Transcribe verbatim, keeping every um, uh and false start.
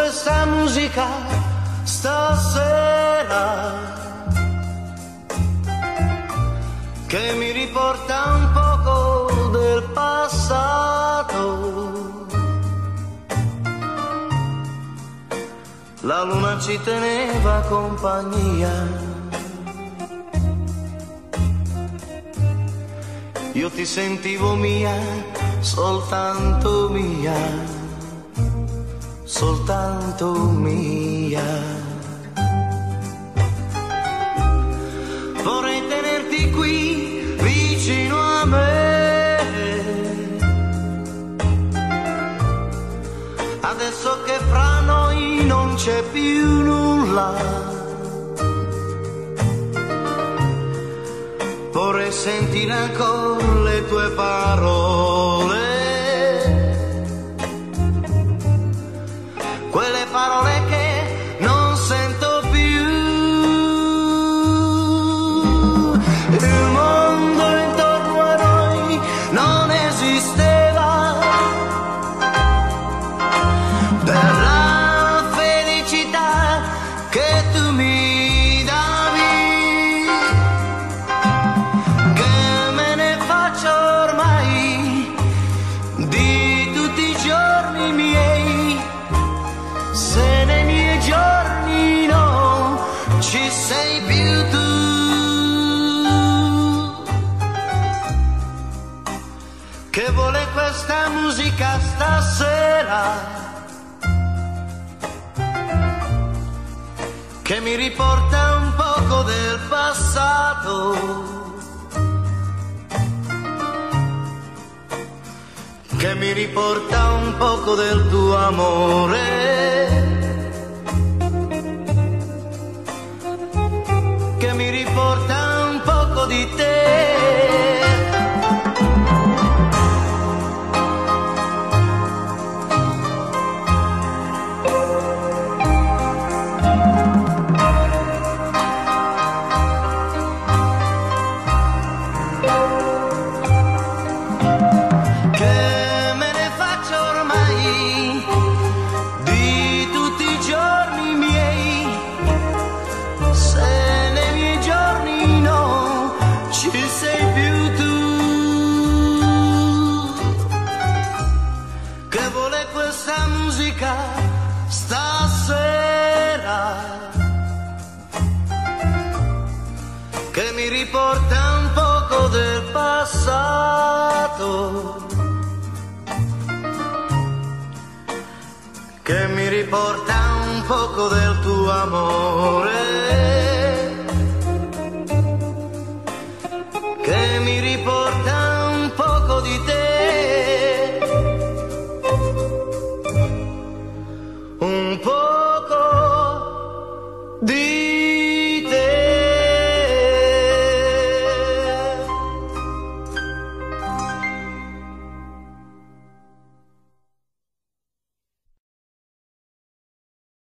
questa musica stasera che mi riporta un poco del passato. La luna ci teneva compagnia, io ti sentivo mia, soltanto mia, soltanto mia. Vorrei tenerti qui vicino a me, adesso che fra noi non c'è più nulla. Vorrei sentire ancora le tue parole, quelle parole che non sento più. Il mondo intorno a noi non esisteva, per la felicità che tu mi davi. Che me ne faccio ormai di tutti i giorni miei, se nei miei giorni non ci sei più tu. Che vuole questa musica stasera, che mi riporta un poco del passato, che mi riporta un poco del tuo amore, che mi riporta un poco di te. Che me ne faccio ormai di tutti i giorni miei, se nei miei giorni non ci sei più tu. Che vuole questa musica stasera, che mi riporta un poco del passato, che mi riporta un poco del tuo amore,